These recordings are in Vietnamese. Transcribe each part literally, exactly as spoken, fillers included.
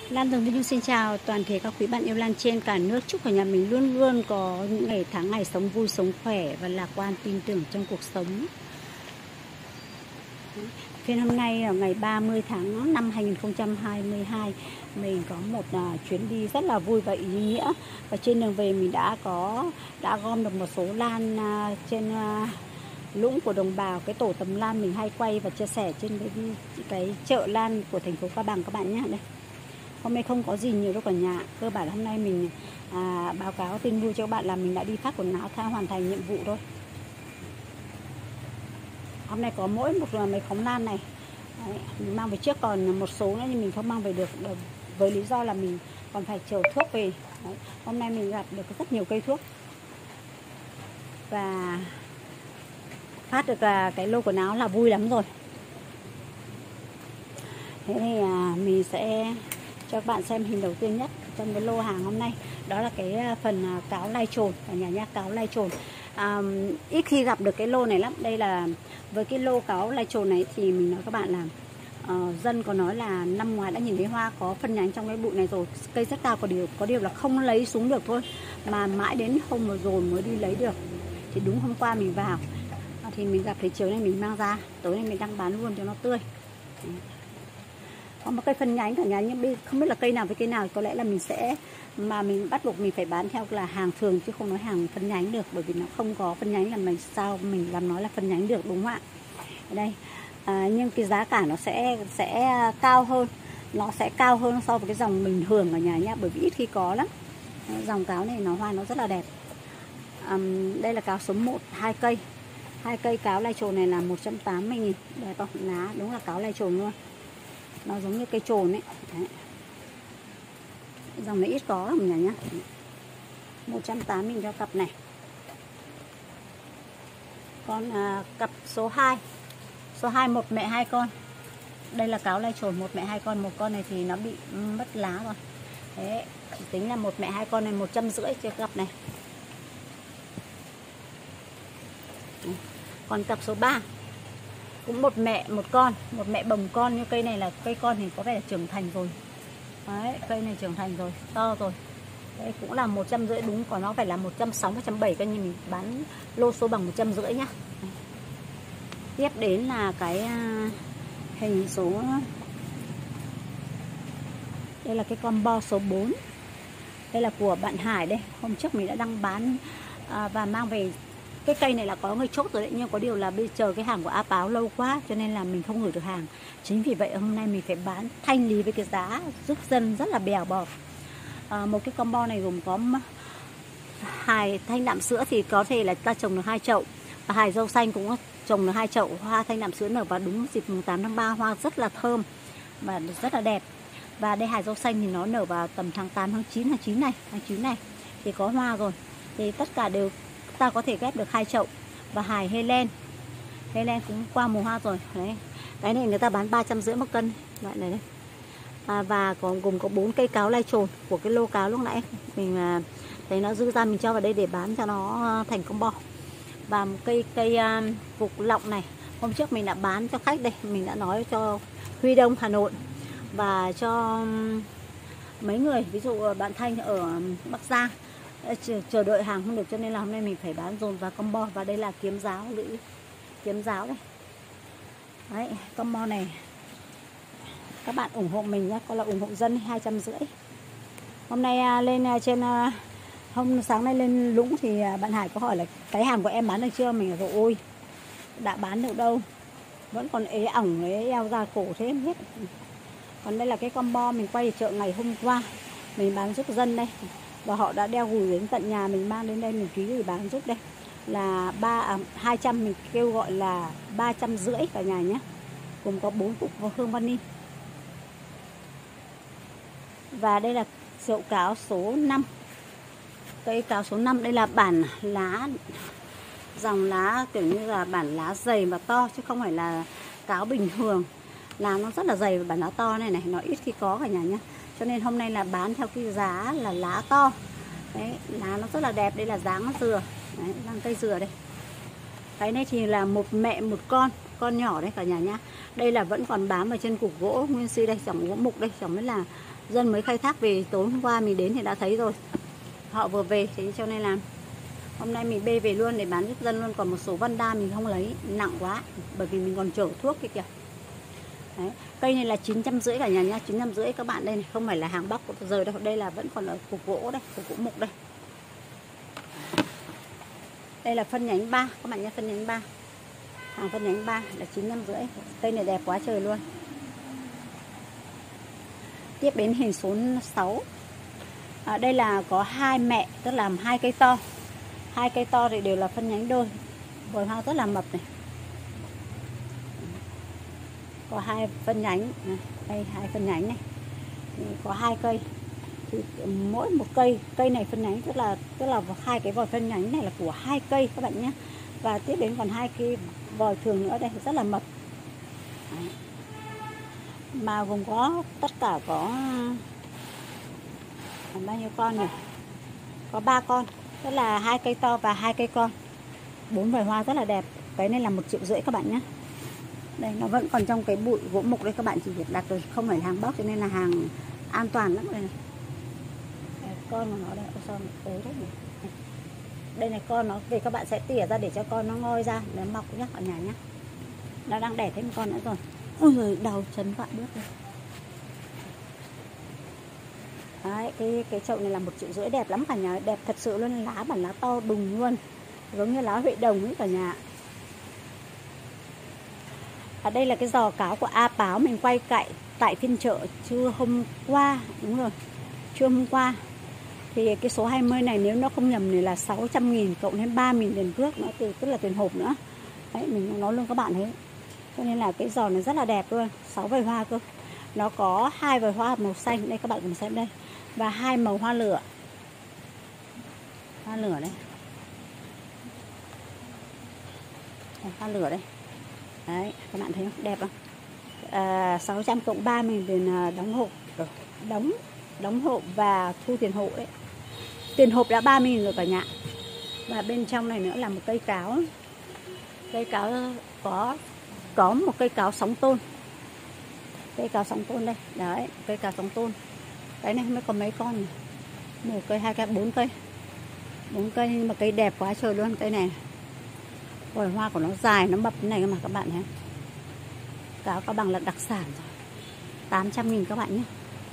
Lan Tường Vinh xin chào toàn thể các quý bạn yêu Lan trên cả nước. Chúc cả nhà mình luôn luôn có những ngày tháng ngày sống vui, sống khỏe và lạc quan, tin tưởng trong cuộc sống. Phiên hôm nay là ngày ba mươi tháng năm hai nghìn không trăm hai mươi hai, mình có một uh, chuyến đi rất là vui và ý nghĩa. Và trên đường về mình đã có đã gom được một số lan uh, trên uh, lũng của đồng bào, cái tổ tầm lan mình hay quay và chia sẻ trên cái, cái chợ lan của thành phố Cao Bằng các bạn nhé. Đây. Hôm nay không có gì nhiều đâu cả nhà. Cơ bản hôm nay mình à, báo cáo tin vui cho các bạn là mình đã đi phát quần áo tha hoàn thành nhiệm vụ thôi. Hôm nay có mỗi một mấy khóm lan này. Đấy, mình mang về trước, còn một số nữa thì mình không mang về được, với lý do là mình còn phải chở thuốc về. Đấy, hôm nay mình gặp được rất nhiều cây thuốc và phát được cái lô quần áo là vui lắm rồi. Thế thì à, mình sẽ cho các bạn xem hình đầu tiên nhất trong cái lô hàng hôm nay. Đó là cái phần cáo lai chồn ở nhà nhá, cáo lai chồn. À, ít khi gặp được cái lô này lắm. Đây là với cái lô cáo lai chồn này thì mình nói các bạn là uh, dân có nói là năm ngoái đã nhìn thấy hoa có phân nhánh trong cái bụi này rồi, cây rất cao, có điều có điều là không lấy xuống được thôi, mà mãi đến hôm vừa rồi mới đi lấy được. Thì đúng hôm qua mình vào à, thì mình gặp thấy chiều nay mình mang ra, tối nay mình đang bán luôn cho nó tươi. Có một cây phân nhánh cả nhà, nhưng không biết là cây nào với cây nào, có lẽ là mình sẽ mà mình bắt buộc mình phải bán theo là hàng thường chứ không nói hàng phân nhánh được, bởi vì nó không có phân nhánh là mình sao mình làm nói là phân nhánh được, đúng không ạ? Ở đây à, nhưng cái giá cả nó sẽ sẽ cao hơn, nó sẽ cao hơn so với cái dòng bình thường ở nhà nhá, bởi vì ít khi có lắm. Dòng cáo này nó hoa nó rất là đẹp. À, đây là cáo số một, hai cây, hai cây cáo lai chồn này là một trăm tám mươi nghìn, đẹp không? Lá đúng là cáo lai chồn luôn. Nó giống như cây chồn ấy. Đấy. Dòng này ít có lắm nhà nhá. một trăm tám mươi nghìn cho cặp này. Còn à, cặp số hai. Số hai một mẹ hai con. Đây là cáo lai chồn một mẹ hai con, một con này thì nó bị mất lá rồi. Thế tính là một mẹ hai con này một trăm rưỡi cho cặp này. Còn cặp số ba cũng một mẹ một con, một mẹ bồng con, như cây này là cây con thì có vẻ là trưởng thành rồi. Đấy, cây này trưởng thành rồi, to rồi. Đây cũng là một trăm rưỡi đúng, còn nó phải là một trăm sáu mươi, một trăm bảy mươi, coi như mình bán lô số bằng một trăm rưỡi nhá. Đấy. Tiếp đến là cái hình số, đây là cái combo số bốn. Đây là của bạn Hải đây, hôm trước mình đã đăng bán à, và mang về. Cái cây này là có người chốt rồi đấy, nhưng có điều là bây giờ cái hàng của A Páo lâu quá cho nên là mình không gửi được hàng. Chính vì vậy hôm nay mình phải bán thanh lý với cái giá giúp dân rất là bèo bọt. À, một cái combo này gồm có hài thanh đạm sữa thì có thể là ta trồng được hai chậu, và hài dâu xanh cũng trồng được hai chậu. Hoa thanh đạm sữa nở vào đúng dịp mùng tám tháng ba, hoa rất là thơm và rất là đẹp. Và đây hài dâu xanh thì nó nở vào tầm tháng tám, tháng chín, tháng chín này, tháng chín này thì có hoa rồi. Thì tất cả đều ta có thể ghép được hai chậu. Và hài Helen, Helen cũng qua mùa hoa rồi đấy. Cái này người ta bán ba trăm rưỡi một cân loại này đấy. À, và còn gồm có bốn cây cáo lai chồn của cái lô cáo lúc nãy mình à, thấy nó dư ra, mình cho vào đây để bán cho nó thành combo. Và một cây cây uh, vục lọng này, hôm trước mình đã bán cho khách đây, mình đã nói cho Huy Đông Hà Nội và cho um, mấy người, ví dụ bạn Thanh ở Bắc Giang chờ, chờ đợi hàng không được, cho nên là hôm nay mình phải bán dồn vào combo. Và đây là kiếm giáo, lưỡi kiếm giáo đây. Đấy, combo này các bạn ủng hộ mình nhé, có là ủng hộ dân hai trăm rưỡi. Hôm nay lên trên hôm sáng nay lên Lũng thì bạn Hải có hỏi là cái hàng của em bán được chưa, mình rồi ôi đã bán được đâu, vẫn còn ế ỏng ế eo ra cổ thế em biết. Còn đây là cái combo mình quay ở chợ ngày hôm qua, mình bán giúp dân đây, và họ đã đeo gửi đến tận nhà, mình mang đến đây mình ký gửi bán giúp đây là ba à, hai trăm, mình kêu gọi là ba trăm rưỡi cả nhà nhé, cùng có bốn cục hương vani. Và đây là chậu cáo số năm, cây cáo số năm. Đây là bản lá, dòng lá kiểu như là bản lá dày và to, chứ không phải là cáo bình thường. Lá nó rất là dày và bản lá to này này, nó ít khi có cả nhà nhé. Cho nên hôm nay là bán theo cái giá là lá to. Đấy, lá nó rất là đẹp. Đây là dáng dừa, đấy, đang cây dừa đây. Cái này thì là một mẹ một con, con nhỏ đây cả nhà nhá. Đây là vẫn còn bám ở trên cục gỗ nguyên si đây, chỏng gỗ mục đây, chỏng mới là Dân mới khai thác về, tối hôm qua mình đến thì đã thấy rồi. Họ vừa về, thế cho nên là hôm nay mình bê về luôn để bán giúp dân luôn. Còn một số vân đa mình không lấy, nặng quá, bởi vì mình còn chở thuốc kia kìa. Đấy. Cây này là chín trăm rưỡi cả nhà nhá, chín trăm rưỡi các bạn. Đây này, không phải là hàng bóc của giờ đâu, đây là vẫn còn ở cục gỗ đây, cục gỗ mục đây. Đây là phân nhánh ba các bạn nhé, phân nhánh ba. Hàng phân nhánh ba là chín trăm rưỡi. Cây này đẹp quá trời luôn. Tiếp đến hình số sáu. À, đây là có hai mẹ, tức là hai cây to. Hai cây to thì đều là phân nhánh đôi. Vòi hoa rất là mập này. Có hai phân nhánh này. Đây hai phân nhánh này. Có hai cây. Thì mỗi một cây, cây này phân nhánh tức là tức là hai cái vòi phân nhánh này là của hai cây các bạn nhé. Và tiếp đến còn hai cái vòi thường nữa đây rất là mập. Đấy. Mà gồm có tất cả có bao nhiêu con nhỉ? Có ba con, tức là hai cây to và hai cây con. Bốn vòi hoa rất là đẹp. Cái này là một triệu rưỡi các bạn nhé. Đây nó vẫn còn trong cái bụi gỗ mục đây, các bạn chỉ việc đặt rồi, không phải hàng bóc cho nên là hàng an toàn lắm đây này. Đây, con của nó đây, ôi sao tối đấy nhỉ? Đây này, con nó về các bạn sẽ tỉa ra để cho con nó ngoi ra, nó mọc nhá ở nhà nhá. Nó đang đẻ thêm con nữa rồi. Ôi giời, đầu chấn vạn bước đây. Đấy, cái cái chậu này là một triệu rưỡi, đẹp lắm cả nhà, đẹp thật sự luôn, lá bản lá to đùng luôn, giống như lá huệ đồng ấy cả nhà. Ở đây là cái giò cáo của A Páo mình quay cậy tại phiên chợ trưa hôm qua, đúng rồi, trưa hôm qua. Thì cái số hai mươi này nếu nó không nhầm này là sáu trăm nghìn cộng thêm ba nghìn tiền cước nữa, từ tức là tiền hộp nữa. Đấy, mình nói luôn các bạn thấy. Cho nên là cái giò này rất là đẹp luôn, sáu vòi hoa cơ. Nó có hai vòi hoa màu xanh, đây các bạn cùng xem đây. Và hai màu hoa lửa. Hoa lửa đây. Hoa lửa đây. Đấy, các bạn thấy không? Đẹp không? À, sáu trăm cộng ba mình tiền đóng hộp, đóng đóng hộp và thu tiền hộ đấy. Tiền hộp đã ba mươi rồi cả nhà. Và bên trong này nữa là một cây cáo. Cây cáo có có một cây cáo sóng tôn. Cây cáo sóng tôn đây. Đấy, cây cáo sóng tôn. Cái này mới có mấy con nhỉ? Một cây, hai cây, bốn cây. Bốn cây nhưng mà cây đẹp quá trời luôn cây này. Vòi hoa của nó dài, nó mập thế này cơ mà các bạn thấy. Cáo Cao Bằng là đặc sản rồi. tám trăm nghìn các bạn nhé.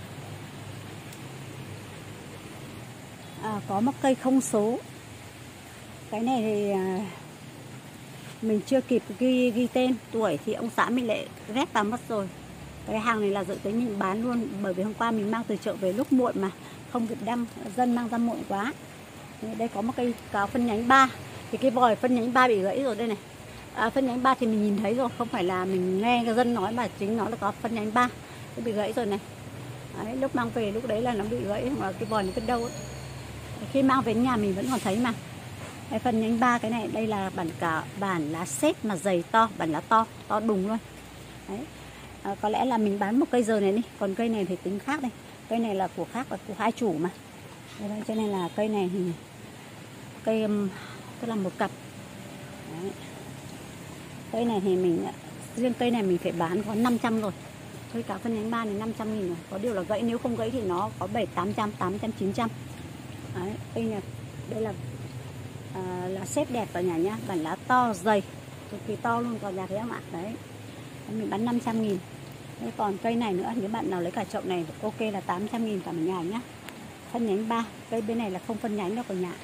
À, có một cây không số. Cái này thì à, mình chưa kịp ghi ghi tên tuổi thì ông xã mình lại ghép vào mất rồi. Cái hàng này là dự tính mình bán luôn, bởi vì hôm qua mình mang từ chợ về lúc muộn mà không kịp đăng, dân mang ra muộn quá. Đây có một cây cáo phân nhánh ba. Thì cái vòi phân nhánh ba bị gãy rồi đây này. À, phân nhánh ba thì mình nhìn thấy rồi, không phải là mình nghe cái dân nói mà chính nó là có phân nhánh ba. Nó bị gãy rồi này. Đấy, lúc mang về lúc đấy là nó bị gãy, mà cái vòi nó cứ đâu ấy. Khi mang về nhà mình vẫn còn thấy mà. Cái phân nhánh ba cái này, đây là bản cả bản lá xếp mà dày to, bản lá to, to đùng luôn. Đấy. À, có lẽ là mình bán một cây giờ này đi, còn cây này thì tính khác đây. Cây này là của khác, là của hai chủ mà. Đấy, cho nên là cây này thì cây tức là một cặp. Đấy. Cây này thì mình riêng cây này mình phải bán có năm trăm rồi. Cây cáo phân nhánh ba này năm trăm nghìn rồi. Có điều là gãy, nếu không gãy thì nó có bảy tám trăm, tám trăm, chín trăm. Đấy, cây này đây là à, lá xếp đẹp cả nhà nhá, bản lá to dày, cực kỳ to luôn cả nhà thấy không ạ? Đấy. Mình bán năm trăm nghìn. Đấy, còn cây này nữa, nếu bạn nào lấy cả chậu này ok là tám trăm nghìn cả một nhà nhá. Phân nhánh ba, cây bên này là không phân nhánh đâu cả nhà.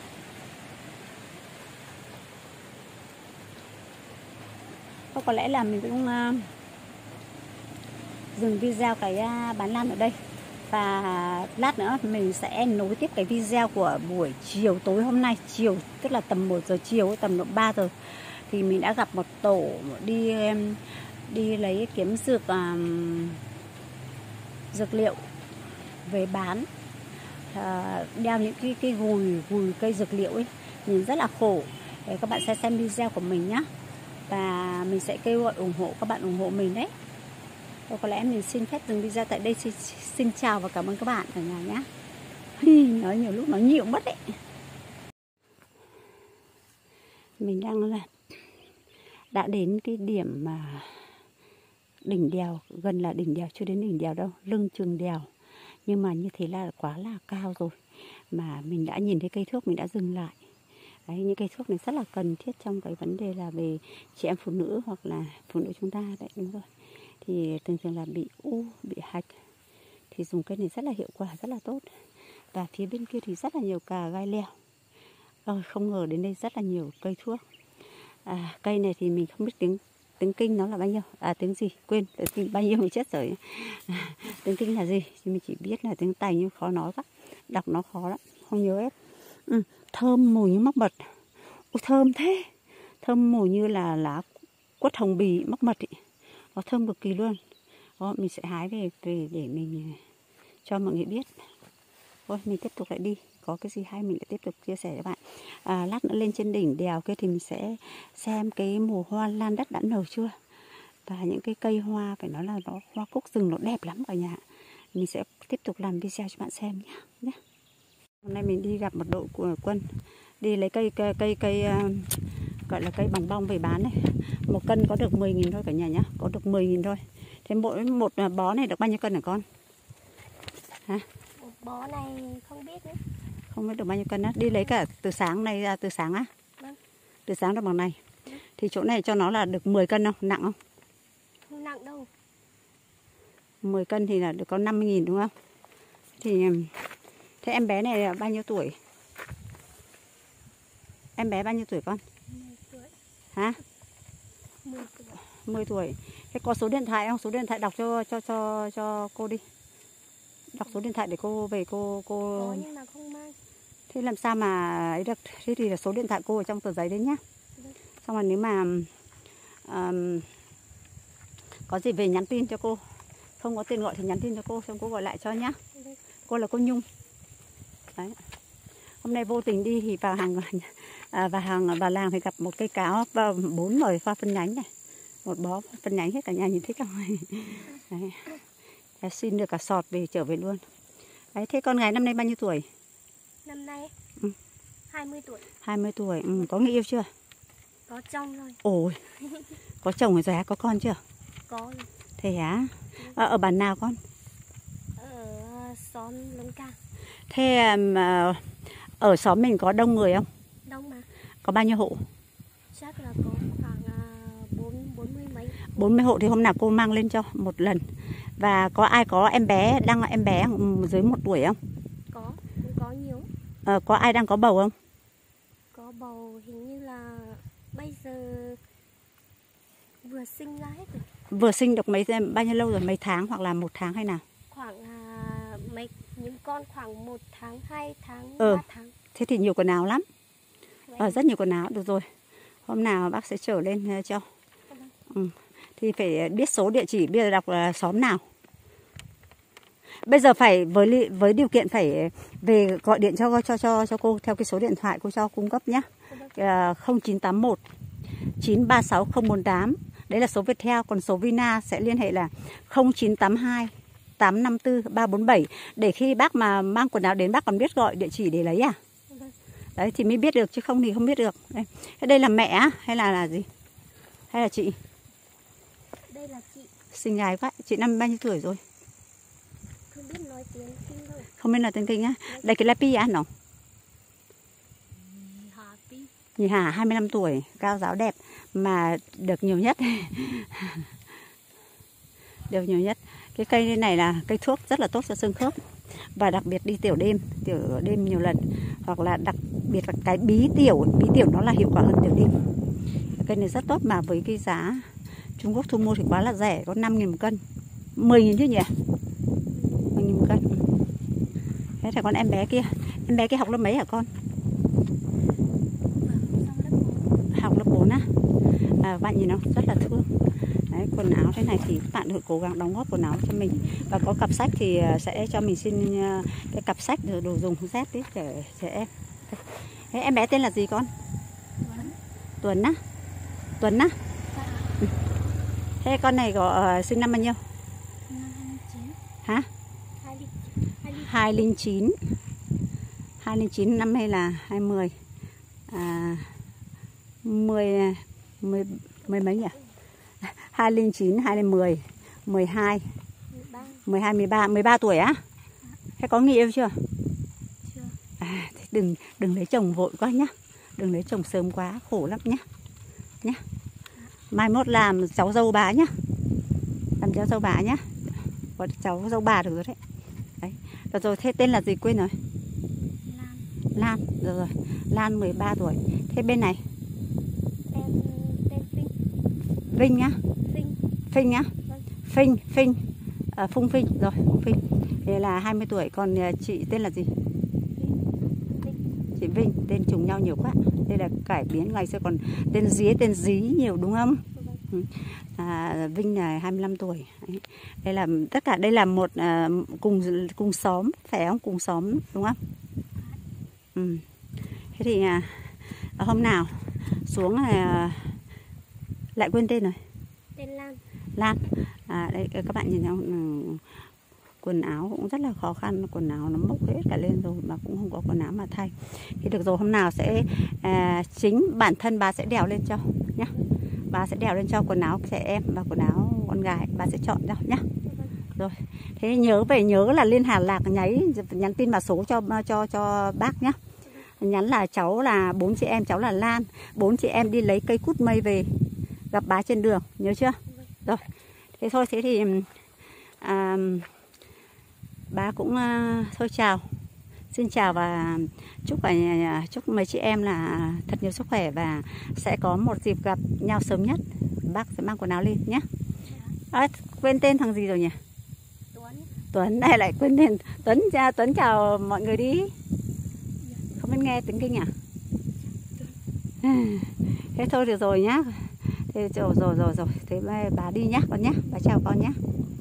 Có lẽ là mình cũng uh, dừng video cái uh, bán lan ở đây. Và lát nữa mình sẽ nối tiếp cái video của buổi chiều tối hôm nay. Chiều, tức là tầm một giờ chiều, tầm độ ba giờ. Thì mình đã gặp một tổ đi đi lấy kiếm dược um, dược liệu về bán. À, đeo những cái, cái gùi, gùi cây dược liệu ấy. Nhìn rất là khổ. Để các bạn sẽ xem video của mình nhé. Và mình sẽ kêu gọi ủng hộ các bạn ủng hộ mình đấy. Và có lẽ mình xin phép dừng video tại đây. Xin, xin chào và cảm ơn các bạn ở nhà nhé. Nói nhiều lúc nói nhiều mất đấy. Mình đang là đã đến cái điểm mà đỉnh đèo, gần là đỉnh đèo, chưa đến đỉnh đèo đâu, lưng chừng đèo. Nhưng mà như thế là quá là cao rồi. Mà mình đã nhìn thấy cây thuốc mình đã dừng lại. Đấy, những cây thuốc này rất là cần thiết trong cái vấn đề là về chị em phụ nữ hoặc là phụ nữ chúng ta. Đấy, đúng rồi. Thì thường thường là bị u, bị hạch. Thì dùng cây này rất là hiệu quả, rất là tốt. Và phía bên kia thì rất là nhiều cà gai leo. Ờ, không ngờ đến đây rất là nhiều cây thuốc. À, cây này thì mình không biết tiếng tiếng kinh nó là bao nhiêu, à tiếng gì quên, tiếng kinh bao nhiêu mình chết rồi. À, tiếng kinh là gì thì mình chỉ biết là tiếng Tày nhưng khó nói quá, đọc nó khó lắm, không nhớ hết. Ừ, thơm mùi như mắc mật. Ôi, thơm thế, thơm mùi như là lá quất hồng bì mắc mật ý. Nó thơm cực kỳ luôn. Đó, mình sẽ hái về về để mình cho mọi người biết. Thôi mình tiếp tục lại đi, có cái gì hay mình lại tiếp tục chia sẻ với bạn. À, lát nữa lên trên đỉnh đèo kia thì mình sẽ xem cái mùa hoa lan đất đã nở chưa. Và những cái cây hoa phải nói là nó hoa cúc rừng nó đẹp lắm cả nhà. Mình sẽ tiếp tục làm video cho bạn xem nhé. nhé. Hôm nay mình đi gặp một đội của quân đi lấy cây cây cây, cây uh, gọi là cây bằng bông về bán này. Một cân có được mười nghìn thôi cả nhà nhá, có được mười nghìn thôi. Thế mỗi một bó này được bao nhiêu cân hả con? Hả? Một bó này không biết nữa. Không biết được bao nhiêu cân á. Đi lấy cả từ sáng này ra, từ sáng á? Vâng. Từ sáng ra bằng này. Vâng. Thì chỗ này cho nó là được mười cân không? Nặng không? Không nặng đâu. mười cân thì là được có năm mươi nghìn đúng không? Thì thế em bé này là bao nhiêu tuổi? Em bé bao nhiêu tuổi con? mười tuổi. Hả? mười tuổi. mười tuổi. Thế có số điện thoại không? Số điện thoại đọc cho cho cho cho cô đi. Đọc số điện thoại để cô về cô cô. Có nhưng mà không mang. Thế làm sao mà ấy được? Thế thì là số điện thoại cô ở trong tờ giấy đấy nhá. Được. Xong rồi nếu mà um, có gì về nhắn tin cho cô. Không có tiền gọi thì nhắn tin cho cô, xong cô gọi lại cho nhá. Được. Cô là cô Nhung. Đấy. Hôm nay vô tình đi thì vào hàng à, vào hàng vào làng thì gặp một cây cáo bốn rồi hoa phân nhánh này. Một bó phân nhánh hết cả nhà nhìn thấy không? Đấy. Đấy, xin được cả sọt về trở về luôn. Đấy, thế con gái năm nay bao nhiêu tuổi? Năm nay ừ. hai mươi tuổi. hai mươi tuổi, ừ. Có người yêu chưa? Có chồng rồi. Ôi, có chồng rồi hả? Có con chưa? Có rồi. Thế hả? À, ở bản nào con? Ở xóm Lũng Cang. Thế mà ở xóm mình có đông người không? Đông mà. Có bao nhiêu hộ? Chắc là có khoảng bốn bốn mươi mấy. bốn mươi hộ thì hôm nào cô mang lên cho một lần. Và có ai có em bé đang em bé dưới một tuổi không? Có, cũng có nhiều. À, có ai đang có bầu không? Có bầu hình như là bây giờ vừa sinh ra hết rồi. Vừa sinh được mấy bao nhiêu lâu rồi? Mấy tháng hoặc là một tháng hay nào? Khoảng à, mấy những con khoảng một tháng, hai tháng, ừ. ba tháng. Thế thì nhiều quần áo lắm. Ờ, rất nhiều quần áo. Được rồi, hôm nào bác sẽ trở lên cho. ừ. Thì phải biết số địa chỉ, bây giờ đọc là xóm nào. Bây giờ phải với với điều kiện phải về gọi điện cho cho cho cho cô theo cái số điện thoại cô cho cung cấp nhé. À, không chín tám một chín ba sáu không bốn tám. Đấy là số Viettel, còn số Vina sẽ liên hệ là không chín tám hai tám năm tư ba bốn bảy. Để khi bác mà mang quần áo đến bác còn biết gọi địa chỉ để lấy à? Đấy thì mới biết được chứ không thì không biết được. Đây, thế đây là mẹ á hay là là gì? Hay là chị? Đây là chị. Xinh gái quá. Chị năm bao nhiêu tuổi rồi? Không biết nói tiếng Kinh đâu. Không biết nói tiếng Kinh á? Đây cái là Pi á nó. Nhì Hà hai mươi lăm tuổi, cao giáo đẹp mà được nhiều nhất. Được nhiều nhất. Cái cây này là cây thuốc rất là tốt cho xương khớp. Và đặc biệt đi tiểu đêm, tiểu đêm nhiều lần. Hoặc là đặc biệt là cái bí tiểu, bí tiểu nó là hiệu quả hơn tiểu đêm. Cây này rất tốt mà với cái giá Trung Quốc thu mua thì quá là rẻ, có năm nghìn một cân. mười nghìn chứ nhỉ? mười nghìn một cân. Thế thì con em bé kia, em bé kia học lớp mấy hả con? Học lớp bốn á. À, bạn nhìn nó rất là thương. Đấy, quần áo thế này thì các bạn thử cố gắng đóng góp quần áo cho mình. Và có cặp sách thì sẽ cho mình xin cái cặp sách đồ dùng dép đấy để trẻ em. Thế em bé tên là gì con? Tuấn. Tuấn á? Tuấn á? Ừ. Thế con này có uh, sinh năm bao nhiêu? Năm hai mươi chín. Hả? hai không chín. hai không chín năm hay là hai mươi? À, mười, mười, mười mấy nhỉ? hai không chín, hai không mười, mười hai, mười hai, mười ba, mười ba tuổi á? Thế có người yêu chưa? Chưa. À, thế đừng đừng lấy chồng vội quá nhá. Đừng lấy chồng sớm quá, khổ lắm nhá. Nhá. Mai mốt làm cháu dâu bà nhá. Làm cháu dâu bà nhá. Có cháu dâu bà được rồi đấy. Đấy. Rồi, rồi thế tên là gì quên rồi? Lan. Lan, rồi rồi. Lan mười ba tuổi. Thế bên này? Em tên Vinh. Vinh nhá. Vinh. Phinh nhá. Vâng. Phinh, Phinh. À, Phung Phinh, rồi, Phung Phinh. Đây là hai mươi tuổi, còn chị tên là gì? Vinh. Chị Vinh, tên trùng nhau nhiều quá. Đây là cải biến, ngày xưa còn tên Dí, tên Dí nhiều đúng không? Vâng. À, Vinh là hai mươi lăm tuổi. Đấy. Đây là tất cả đây là một à, cùng cùng xóm, phải không? Cùng xóm đúng không? Ừ. Thế thì à, hôm nào xuống à, lại quên tên rồi. Tên Lan. Lan. À, đây các bạn nhìn thấy không? Quần áo cũng rất là khó khăn, quần áo nó mốc hết cả lên rồi mà cũng không có quần áo mà thay. Thì được rồi, hôm nào sẽ à, chính bản thân bà sẽ đèo lên cho nhá. Bà sẽ đèo lên cho quần áo trẻ em và quần áo con gái, bà sẽ chọn cho nhá. Rồi, thế nhớ về nhớ là lên Hà Lạc nháy nhắn tin vào số cho cho cho bác nhá. Nhắn là cháu là bốn chị em, cháu là Lan, bốn chị em đi lấy cây cút mây về gặp bà trên đường, nhớ chưa? Rồi, thế thôi, thế thì à, bà cũng uh, thôi chào, xin chào và chúc cả chúc mấy chị em là thật nhiều sức khỏe và sẽ có một dịp gặp nhau sớm nhất. Bác sẽ mang quần áo lên nhé. À, quên tên thằng gì rồi nhỉ? Tuấn. Tuấn, này lại quên tên Tuấn. Cha Tuấn chào mọi người đi. Không biết nghe tiếng Kinh à? Thế thôi được rồi nhá. Thế rồi rồi rồi rồi. Thế bà đi nhá con nhá. Bà chào con nhá.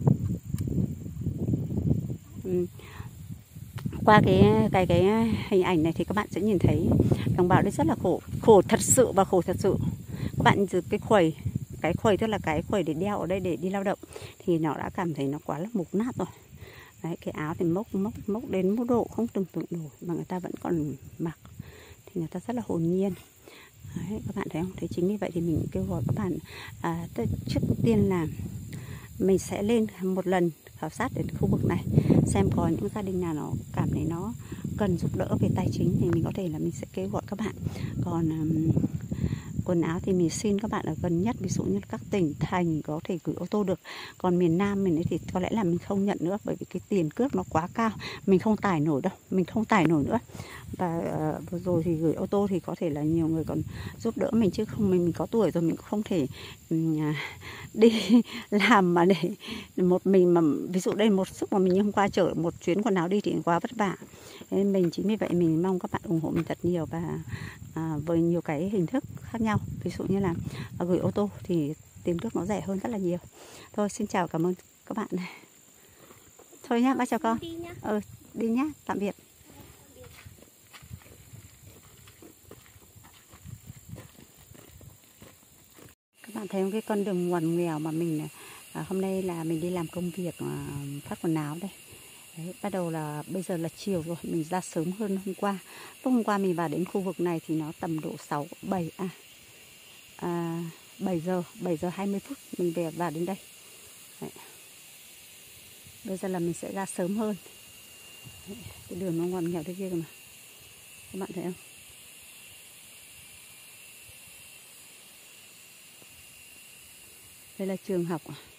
Ừ. Qua cái cái cái hình ảnh này thì các bạn sẽ nhìn thấy đồng bào đây rất là khổ, khổ thật sự và khổ thật sự. Các bạn từ cái khuầy, cái khuầy tức là cái khuầy để đeo ở đây để đi lao động thì nó đã cảm thấy nó quá là mục nát rồi. Đấy, cái áo thì mốc mốc mốc đến mức độ không tưởng tượng nổi mà người ta vẫn còn mặc thì người ta rất là hồn nhiên. Đấy, các bạn thấy không? Thế chính vì vậy thì mình kêu gọi các bạn à, trước tiên là mình sẽ lên một lần khảo sát đến khu vực này xem có những gia đình nào nó cảm thấy nó cần giúp đỡ về tài chính thì mình có thể là mình sẽ kêu gọi các bạn. Còn um, quần áo thì mình xin các bạn ở gần nhất, ví dụ như các tỉnh thành có thể gửi ô tô được. Còn miền Nam mình ấy thì có lẽ là mình không nhận nữa, bởi vì cái tiền cước nó quá cao, mình không tải nổi đâu, mình không tải nổi nữa. Và uh, vừa rồi thì gửi ô tô thì có thể là nhiều người còn giúp đỡ mình, chứ không mình, mình có tuổi rồi mình cũng không thể um, đi làm mà để một mình mà ví dụ đây một sức mà mình hôm qua chở một chuyến quần áo đi thì quá vất vả. Nên mình chính vì vậy mình mong các bạn ủng hộ mình thật nhiều và à, với nhiều cái hình thức khác nhau, ví dụ như là à, gửi ô tô thì tiền cước nó rẻ hơn rất là nhiều. Thôi xin chào, cảm ơn các bạn. Thôi nhá, bác chào con. Đi nhá. Ừ, đi nhá, tạm biệt. Các bạn thấy không, cái con đường ngoằn nghèo mà mình à, hôm nay là mình đi làm công việc à, phát quần áo đây. Đấy, bắt đầu là bây giờ là chiều rồi, mình ra sớm hơn hôm qua. Lúc hôm qua mình vào đến khu vực này thì nó tầm độ sáu, bảy à, à bảy giờ, bảy giờ hai mươi phút mình về vào đến đây. Đấy. Bây giờ là mình sẽ ra sớm hơn. Đấy, cái đường nó ngoằn nghèo thế kia cơ mà. Các bạn thấy không? Đây là trường học.